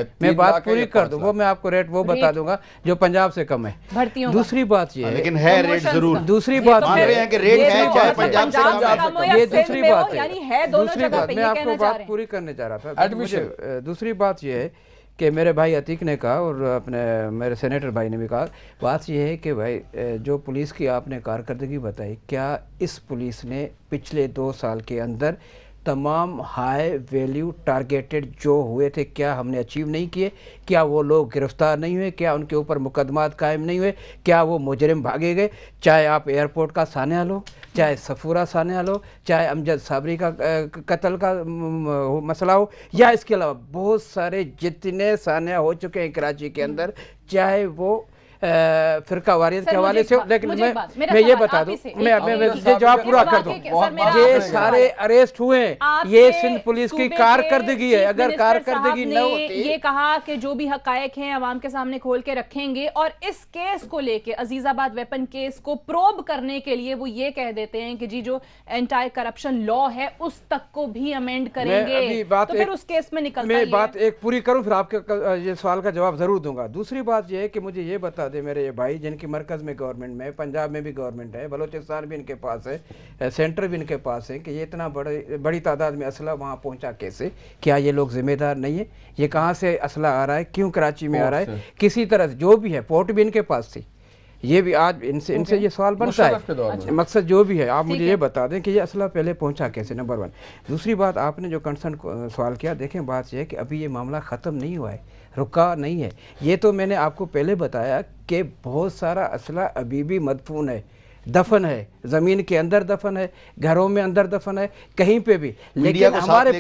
कर दूँ, वो मैं आपको रेट वो बता दूंगा जो पंजाब से कम है भर्तियों। दूसरी बात ये है, लेकिन है रेट जरूर, दूसरी बात मान रहे हैं कि रेट है चाहे पंजाब से कम है, ये दूसरी बात है। दूसरी बात मैं आपको बात पूरी करने जा रहा था। दूसरी बात ये है कि मेरे भाई अतीक ने कहा और अपने मेरे सेनेटर भाई ने भी कहा, बात यह है कि भाई जो पुलिस की आपने कारकर्दगी बताई, क्या इस पुलिस ने पिछले 2 साल के अंदर तमाम हाई वैल्यू टारगेटेड जो हुए थे क्या हमने अचीव नहीं किए? क्या वो लोग गिरफ्तार नहीं हुए? क्या उनके ऊपर मुकदमात कायम नहीं हुए? क्या वो मुजरिम भागे गए? चाहे आप एयरपोर्ट का सान्या लो, चाहे सफूरा सान्या लो, चाहे अमजद साबरी का कत्ल का मसला हो, या इसके अलावा बहुत सारे जितने सान्या हो चुके हैं कराची के अंदर, चाहे वो फिरका वारियत के हवाले से, लेकिन मैं ये बता दूं, मैं ये जवाब पूरा कर दूं, ये सारे अरेस्ट हुए, ये सिंध पुलिस की कारकर्दगी है। अगर कारकर्दगी न होती, ये कहा कि जो भी हकायक हैं अवाम के सामने खोल के रखेंगे, और इस केस को लेके अजीजाबाद वेपन केस को प्रोब करने के लिए वो ये कह देते हैं कि जी जो एंटी करप्शन लॉ है उस तक को भी अमेंड करेंगे, तो फिर उस केस में निकलता है। मैं बात एक पूरी करूं फिर आपके ये सवाल का जवाब जरूर दूंगा। दूसरी बात ये है कि मुझे ये बता दे मेरे ये भाई जिनकी मरकज में गवर्नमेंट में, पंजाब में भी गवर्नमेंट है, बलोचिस्तान भी इनके पास है, सेंटर भी इनके पास है, कि ये इतना बड़ी तादाद में असला वहाँ पहुँचा कैसे? क्या ये लोग जिम्मेदार नहीं है? ये कहाँ से असला आ रहा है? क्यों कराची में आ रहा है? किसी तरह जो भी है, पोर्ट भी इनके पास थी, ये भी आज इनसे ये सवाल बनता है। मकसद जो भी है आप मुझे ये बता दें कि ये असला पहले पहुंचा कैसे, नंबर 1। दूसरी बात आपने जो कंसर्न सवाल किया, देखें बात ये है कि अभी ये मामला ख़त्म नहीं हुआ है, रुका नहीं है। ये तो मैंने आपको पहले बताया कि बहुत सारा असला अभी भी मदफून है, दफन है, ज़मीन के अंदर दफन है, घरों में अंदर दफन है, कहीं पे भी। लेकिन हमारे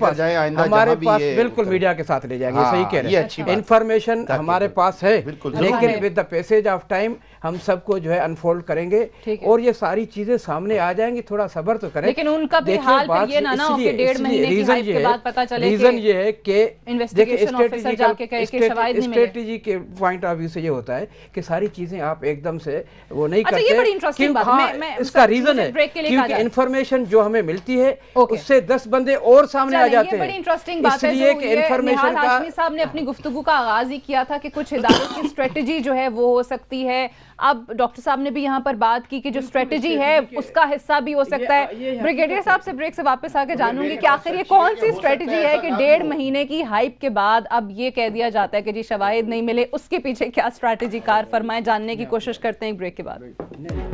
पास बिल्कुल मीडिया के साथ ले जाएंगे, सही कह रहे हैं, इंफॉर्मेशन हमारे पास है, लेकिन with the passage of time हम सबको जो है अनफोल्ड करेंगे और ये सारी चीजें सामने आ जाएंगी। थोड़ा सब्र तो करें। लेकिन उनका भी हाल फिर ये ना हो कि 1.5 महीने की हाइप के बाद पता चले रीजन ये है कि इन्वेस्टिगेशन ऑफिसर जाके कहे कि शवाहिद नहीं मिले। स्ट्रेटजी के पॉइंट ऑफ व्यू से ये होता है कि सारी चीजें आप एकदम से वो नहीं करते। ये बड़ी इंटरेस्टिंग बात है, इसका रीजन है क्योंकि इन्फॉर्मेशन जो हमें मिलती है उससे 10 बंदे और सामने आ जाते हैं। बड़ी इंटरेस्टिंग बात है। इसलिए कि इन्फॉर्मेशन का हाशमी साहब ने अपनी गुफ्तगू का आगाज ही किया था कि कुछ इदारों की स्ट्रेटजी जो है वो हो सकती है। अब डॉक्टर साहब ने भी यहाँ पर बात की कि जो स्ट्रेटजी है उसका हिस्सा भी हो सकता है। ब्रिगेडियर साहब से ब्रेक से वापस आके जानूंगी कि आखिर ये कौन सी स्ट्रेटजी है कि 1.5 महीने की हाइप के बाद अब ये कह दिया जाता है कि जी शवाहिद नहीं मिले, उसके पीछे क्या स्ट्रेटजी कार फरमाए, जानने की कोशिश करते हैं ब्रेक के बाद।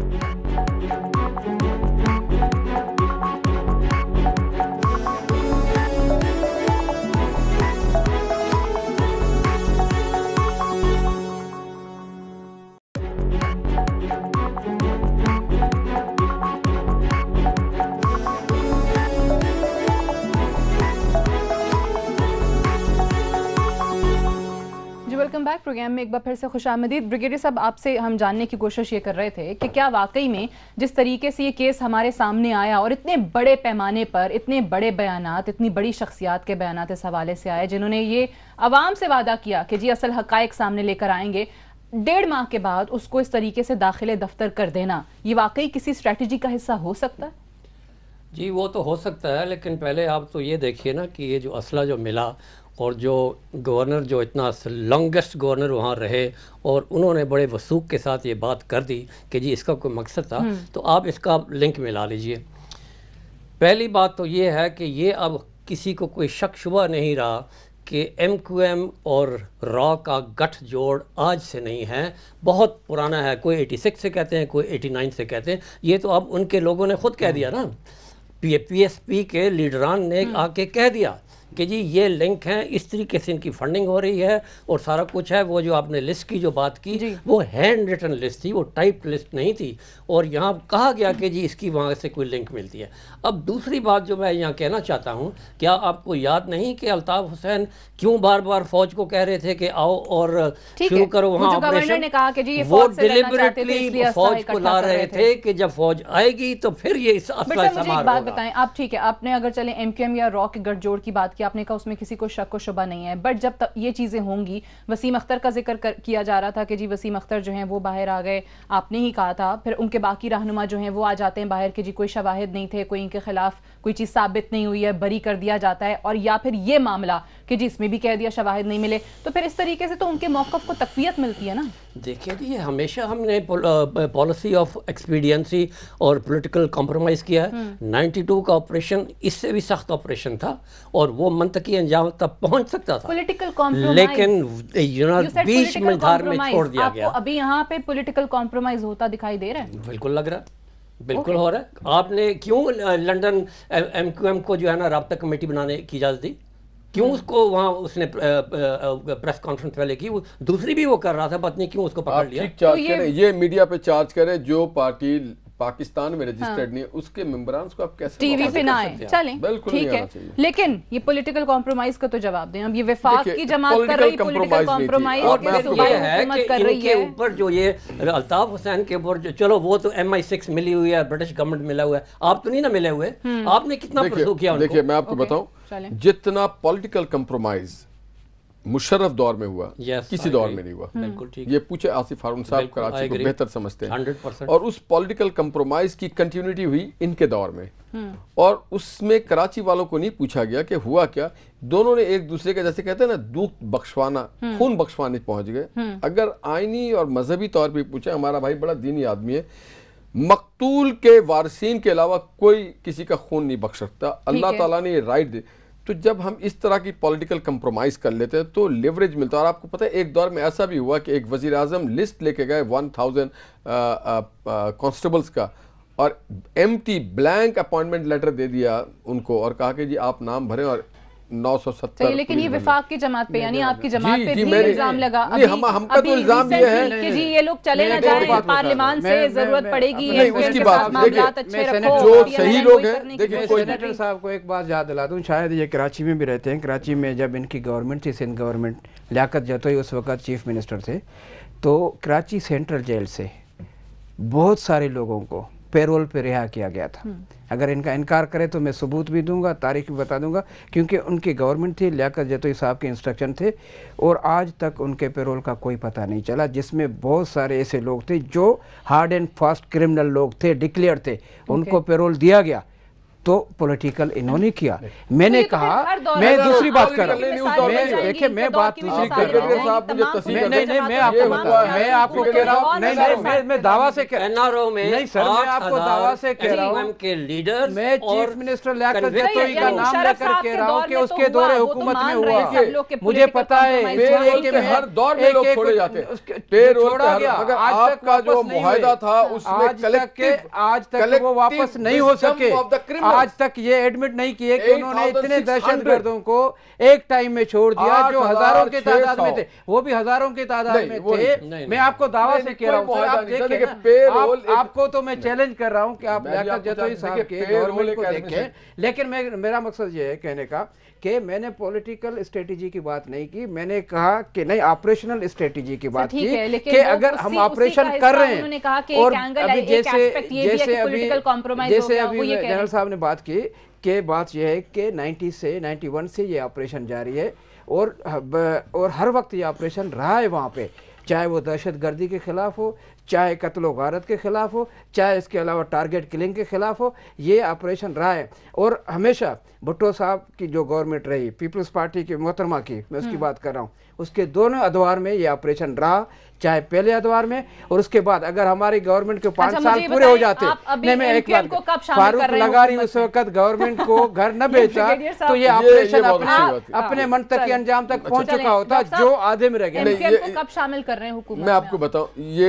वेलकम बैक प्रोग्राम में एक बार फिर से खुशामदीद। ब्रिगेडियर साहब, आपसे हम जानने की कोशिश ये कर रहे थे कि क्या वाकई में जिस तरीके से ये केस हमारे सामने आया और इतने बड़े पैमाने पर इतने बड़े बयानात, इतनी बड़ी शख्सियात के बयानात इस हवाले से आए जिन्होंने ये आवाम से वादा किया कि जी असल हकायक सामने लेकर आएंगे, 1.5 माह के बाद उसको इस तरीके से दाखिले दफ्तर कर देना, ये वाकई किसी स्ट्रैटेजी का हिस्सा हो सकता है? जी वो तो हो सकता है, लेकिन पहले आप तो ये देखिए ना कि ये जो असला जो मिला और जो गवर्नर जो इतना लॉन्गेस्ट गवर्नर वहाँ रहे और उन्होंने बड़े वसूख के साथ ये बात कर दी कि जी इसका कोई मकसद था, तो आप इसका लिंक मिला लीजिए। पहली बात तो ये है कि ये अब किसी को कोई शक शुबा नहीं रहा कि MQM और रॉ का गठजोड़ आज से नहीं है, बहुत पुराना है। कोई 86 से कहते हैं, कोई 89 से कहते हैं। ये तो अब उनके लोगों ने खुद कह दिया ना, PSP के लीडरान ने आके कह दिया कि जी ये लिंक हैं, इस तरीके से इनकी फंडिंग हो रही है और सारा कुछ है। वो जो आपने लिस्ट की जो बात की वो हैंड रिटन लिस्ट थी, वो टाइप लिस्ट नहीं थी, और यहाँ कहा गया कि जी इसकी वहाँ से कोई लिंक मिलती है। अब दूसरी बात जो मैं यहाँ कहना चाहता हूँ, क्या आपको याद नहीं कि अल्ताफ हुसैन क्यों बार बार फौज को कह रहे थे कि आओ और शुरू करो वहाँ ऑपरेशन? ने कहा कि जी ये वो डिलिबरेटली फौज को ला रहे थे कि जब फौज आएगी तो फिर ये असला मुझे एक बात बताएं आप, ठीक है आपने अगर चले एमक्यूएम या रॉ के गठजोड़ की बात की, आपने कहा उसमें किसी को शक व शुबा नहीं है, बट जब ये चीजें होंगी, वसीम अख्तर का जिक्र किया जा रहा था कि जी वसीम अख्तर जो हैं वो बाहर आ गए, आपने ही कहा था, फिर उनके बाकी रहनुमा जो हैं वो आ जाते हैं बाहर के जी कोई शवाहिद नहीं थे, कोई इनके खिलाफ कोई चीज साबित नहीं हुई है, बरी कर दिया जाता है, और या फिर ये मामला कि जी इसमें भी कह दिया शवाहिद नहीं मिले, तो फिर इस तरीके से तो उनके मौक़िफ़ को तक़वियत मिलती है ना। देखिए जी हमेशा हमने पॉलिसी ऑफ एक्सपीडियंसी और पॉलिटिकल कॉम्प्रोमाइज़ किया है। 92 का ऑपरेशन इससे भी सख्त ऑपरेशन था और वो मंतकी अंजाम तक पहुंच सकता था, पॉलिटिकल कॉम्प्रोमाइज़, लेकिन बीच में धार में छोड़ दिया गया। अभी यहाँ पे पॉलिटिकल कॉम्प्रोमाइज़ होता दिखाई दे रहा है? बिल्कुल लग रहा है, बिल्कुल हो रहा है। आपने क्यों लंदन एमक्यूएम को जो है ना राब्ता कमेटी बनाने की इजाज़त दी? क्यों उसको वहाँ उसने प्रेस कॉन्फ्रेंस पहले की, वो दूसरी भी वो कर रहा था, पत्नी क्यों उसको पकड़ लिया? ठीक चार्ज करें, ये मीडिया पे चार्ज करें, जो पार्टी पाकिस्तान में रजिस्टर्ड नहीं है उसके मेंबरान को आप कैसे टीवी पे ना आए? चलें ठीक है, लेकिन ये पॉलिटिकल कॉम्प्रोमाइज का तो जवाब दें। अब ये वफाक की जमात कर रही पॉलिटिकल कॉम्प्रोमाइज, और ये है कि इनके ऊपर जो ये अल्ताफ हुसैन के ऊपर जो, चलो वो तो MI6 मिली हुई है, ब्रिटिश गवर्नमेंट मिला हुआ है, आप तो नहीं ना मिले हुए, आपने कितना परसू किया? देखिए मैं आपको बताऊं, जितना पॉलिटिकल कॉम्प्रोमाइज मुशर्रफ दौर में हुआ किसी दौर में नहीं हुआ। बिल्कुल ठीक, ये पूछे आसिफ हारून साहब, कराची को बेहतर समझते हैं 100%। और उस पॉलिटिकल कंप्रोमाइज की कंटिन्यूटी हुई इनके दौर में, और उसमें कराची वालों को नहीं पूछा गया कि हुआ क्या। दोनों ने एक दूसरे के, जैसे कहते हैं ना, दूध बख्शवाना, खून बख्शवाने पहुंच गए। अगर आईनी और मजहबी तौर पर पूछे, हमारा भाई बड़ा दीनी आदमी है, मकतूल के वारसीन के अलावा कोई किसी का खून नहीं बख्श सकता, अल्लाह ताला ने ये राइट दी। तो जब हम इस तरह की पॉलिटिकल कंप्रोमाइज़ कर लेते हैं तो लेवरेज मिलता है। और आपको पता है एक दौर में ऐसा भी हुआ कि एक वज़ीर आज़म लिस्ट लेके गए 1000 कॉन्स्टेबल्स का, और एम्प्टी ब्लैंक अपॉइंटमेंट लेटर दे दिया उनको और कहा कि जी आप नाम भरें, और 970। लेकिन ये विफाक की जमात पे, यानी आपकी जमात पे भी इल्जाम लगा। हमका तो इल्जाम ये है कि जी ये लोग चले ना जाएं, पार्लियामान से जरूरत पड़ेगी, उसकी बात मामलात अच्छे रखो, जो सही लोग हैं। देखिए सेनेटर साहब को एक बात याद दिला दूं, शायद ये कराची में भी रहते हैं। कराची में जब इनकी गवर्नमेंट थी, सिंध गवर्नमेंट, लियाकत जतोई उस वक्त चीफ मिनिस्टर थे, तो कराची सेंट्रल जेल से बहुत सारे लोगों को पेरोल पे रिहा किया गया था। अगर इनका इनकार करे तो मैं सबूत भी दूंगा, तारीख भी बता दूंगा, क्योंकि उनकी गवर्नमेंट थी, लियाकत जतोई साहब के इंस्ट्रक्शन थे, और आज तक उनके पेरोल का कोई पता नहीं चला, जिसमें बहुत सारे ऐसे लोग थे जो हार्ड एंड फास्ट क्रिमिनल लोग थे, डिक्लेयर थे, उनको पेरोल दिया गया। तो पॉलिटिकल इन्होंने किया। मैंने कहा, मैं दूसरी बात कर रहा हूँ, देखिए मैं बात दूसरी कर रहा हूँ, नहीं मैं आपको बता, मैं आपको कह रहा हूँ, नहीं मैं दावा से कह रहा हूँ, नहीं सर मैं आपको दावा से कह रहा हूँ के लीडर, मैं चीफ मिनिस्टर लियाकत जतोई का नाम लेकर कह रहा हूँ कि उसके दौरे हुकूमत में हुआ। मुझे पता है हर दौर में लोग छोड़े जाते हैं, पेरोल अगर आपका जो मुआहदा था उसमें आज तक वो वापस नहीं हो सके। आज तक ये एडमिट नहीं किए कि उन्होंने इतने दहशतगर्दों को एक टाइम में छोड़ दिया जो हजारों की तादाद में थे, वो भी हजारों की तादाद में थे। मैं आपको दावा से कह रहा हूँ, आप देखें, आपको तो मैं चैलेंज कर रहा हूँ कि आप लियाकत जतोई साहब के गवर्नमेंट को देखें, लेकिन मेरा मकसद ये है कहने का कि मैंने पॉलिटिकल स्ट्रेटेजी की बात नहीं की, मैंने कहा कि नहीं ऑपरेशनल स्ट्रेटेजी की बात की कि अगर हम ऑपरेशन कर रहे हैं, और अभी जैसे अभी जनरल साहब ने बात की कि बात यह है कि 90 से 91 से ये ऑपरेशन जारी है, और हर वक्त ये ऑपरेशन रहा है वहाँ पे, चाहे वो दहशतगर्दी के खिलाफ हो, चाहे कत्ल गारत के खिलाफ हो, चाहे इसके अलावा टारगेट किलिंग के खिलाफ हो, ये ऑपरेशन रहा है। और हमेशा भुट्टो साहब की जो गवर्नमेंट रही, पीपल्स पार्टी की मोहतरमा की मैं उसकी बात कर रहा हूँ, उसके दोनों अदवार में ये ऑपरेशन रहा, चाहे पहले अदवार में और उसके बाद। अगर हमारी गवर्नमेंट के 5 साल पूरे हो जाते, मैं एक बात, फारूक लगारी उस वक्त गवर्नमेंट को घर न बेचा तो ये ऑपरेशन अपने मंतकी अंजाम तक पहुंच चुका होता, जो आधे में रह गया। कब शामिल कर रहे हैं हुकूमत? मैं आपको बताऊं, ये बांझ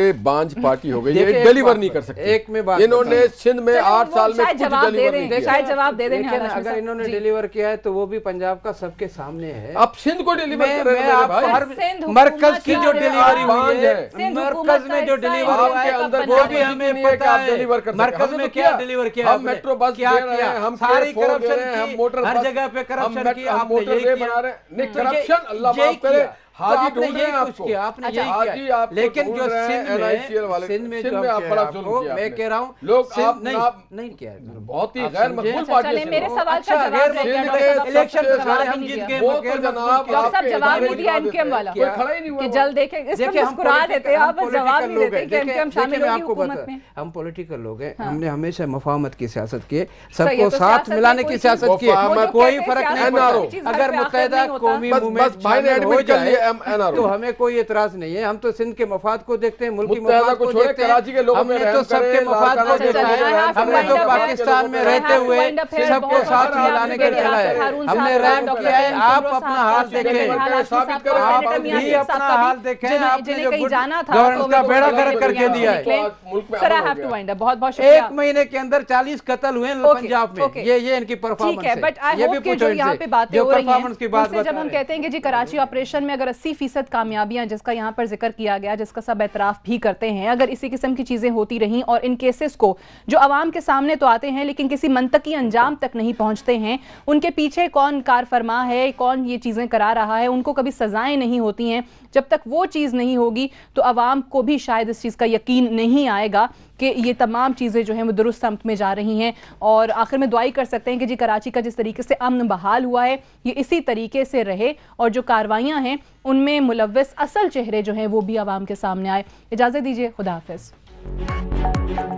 5 पार्टी हो गई, ये डिलीवर नहीं कर सकते। एक में बात इन्होंने सिंध में 8 साल में कुछ डिलीवर नहीं किया। शायद जवाब दे दें। लेकिन अगर इन्होंने डिलीवर किया है तो वो भी पंजाब का सबके सामने है। अब सिंध को डिलीवर कर रहे हैं भाई। मरकज की जो डिलीवरी हुई है, मरकज में जो डिलीवर के अंदर वो भी हमें पता है। मरकज में क्या डिलीवर किया? हम मेट्रो बस क्या दे रहे किया? हैं, हम सारी करप्शन करप्शन की, हर जगह पे करप्शन की, आपने मोटर यही वे किया। बना रहे नहीं, तो करप्शन अल्लाह माफ करे। हाजी आपने ढूंढ रहे हैं यही कुछ आपको, किया, आपने अच्छा, यही हाजी किया। आपको लेकिन ढूंढ जो रहे हैं सिंध NICL वाले, सिंध में सिंध जो में आप बड़ा जुल्म आपको किया मैं आपने। कह रहा हूँ लोग आप नहीं किया, बहुत ही गैर मकबूल पार्टी चले, से मेरे लोग। सवाल का जवाब दे दिया डॉक्टर साहब। इलेक्शन सबसे जवाब जवाब हम नहीं जीत दिया। गए, वो तो जनाब डॉक्टर साहब जवाब नहीं दिया एमकेएम वाला कोई खड़ा ही नहीं हुआ। कि जल्द देखें, इस पर मुस्कुरा देते हैं आप, जवाब नहीं देते कि एमकेएम शामिल होगी हुकूमत में। हम पॉलिटिकल लोग हैं, हमने हमेशा मफाहमत की सियासत की, है, सबको तो साथ सियासत मिलाने में की कोई सियासत चीज़- की, वो जो कोई कहते हैं फर्क नहीं सियासत पड़ता। कोई चीज़ घर अगर पे आखिर मुत्तहिदा नहीं होता। कौमी बस मूवमेंट भाई ने शामिल हो एडमिट कर जाए लिया NRO। तो हमें कोई एतराज नहीं है। हम तो सिंध के मफाद को देखते हैं, मुल्की मुत्तहिदा मफाद को को छोड़े, देखते हैं। कराची के लोगों में हमने तो रहम सबके करें, मफाद को लारकाना देखा के है। लोगों में हमने रहम तो करें, पाकिस्तान में रहते हुए सबको साथ मिलाने का खेला है। हमने रैम किया है। आप अपना हाल देखें, साबित करें, आप भी अपना हाल देखें। आपने जो गवर्नेंस का बेड़ा गर्क करके दिया है। Sir I have to wind up, बहुत बहुत शुक्रिया। 1 महीने के अंदर 40 कत्ल हुए हैं पंजाब में। ये इनकी परफॉर्मेंस ठीक है, बट आई होप कि जो यहाँ पे बातें हो रही हैं उनसे जब हम कहते हैं कि जी कराची ऑपरेशन में अगर 80% कामयाबियां, जिसका यहाँ पर जिक्र किया गया, जिसका सब एतराफ भी करते हैं, अगर इसी किस्म की चीजें होती रहीं और इन केसेस को जो आवाम के सामने तो आते हैं लेकिन किसी मंतकी अंजाम तक नहीं पहुंचते हैं, उनके पीछे कौन कार फरमा है, कौन ये चीजें करा रहा है, उनको कभी सजाएं नहीं होती हैं, जब तक वो चीज़ नहीं होगी तो आवाम को भी शायद इस चीज़ का यकीन नहीं आएगा कि ये तमाम चीज़ें जो हैं वो दुरुस्त समत में जा रही हैं। और आखिर में दुआई कर सकते हैं कि जी कराची का जिस तरीके से अमन बहाल हुआ है ये इसी तरीके से रहे और जो कार्रवाइयाँ हैं उनमें मुलव्वस असल चेहरे जो हैं वो भी आवाम के सामने आए। इजाज़त दीजिए, खुदा हाफिज़।